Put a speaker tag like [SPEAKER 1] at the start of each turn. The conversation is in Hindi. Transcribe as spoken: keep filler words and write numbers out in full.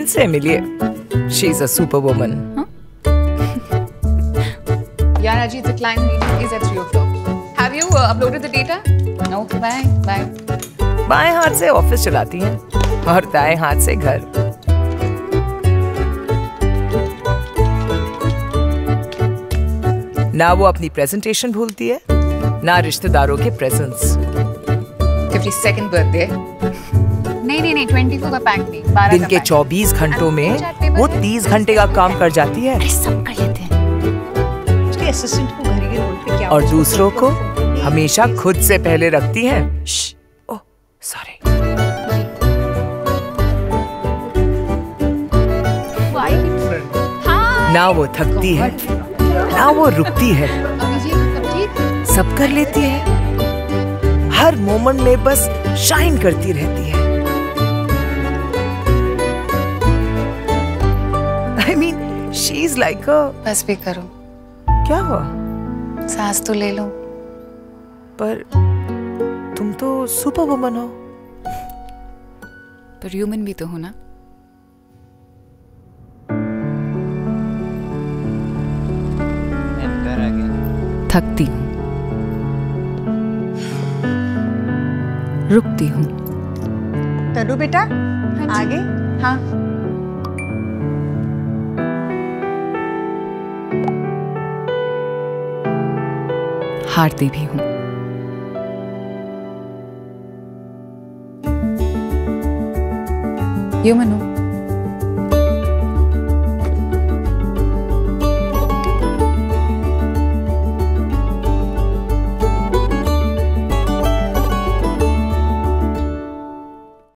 [SPEAKER 1] इनसे मिलिए, she is a super woman.
[SPEAKER 2] Yeah, Raji, the client meeting is at three o'clock. Have you uh, uploaded the data? No. Bye. Bye.
[SPEAKER 1] बाएं हाथ से ऑफिस चलाती हैं और दाएं हाथ से घर। ना वो अपनी प्रेजेंटेशन भूलती है, ना रिश्तेदारों के प्रेजेंट्स।
[SPEAKER 2] fifty-second birthday. नहीं नहीं नहीं, twenty-four का पैक नहीं, बारह
[SPEAKER 1] दिन के चौबीस घंटों में वो तीस घंटे का काम कर जाती है।
[SPEAKER 3] सब कर लेते हैं।
[SPEAKER 4] उसके असिस्टेंट को घर के रोल पे क्या
[SPEAKER 1] और दूसरों को हमेशा खुद से पहले रखती हैं। Oh sorry. ना वो थकती है, ना वो रुकती है, सब कर लेती है, हर मोमेंट में बस शाइन करती रहती है। I mean, she's like a...
[SPEAKER 2] बस भी करो।
[SPEAKER 1] क्या हुआ?
[SPEAKER 2] सांस तो ले लो।
[SPEAKER 1] पर तुम तो सुपर वुमन हो।
[SPEAKER 2] पर ह्यूमन भी तो हो ना। थकती हूँ, रुकती हूँ।
[SPEAKER 4] तनु बेटा, आगे।
[SPEAKER 2] हाँ। हारती भी हूँ। ह्यूमन हूँ।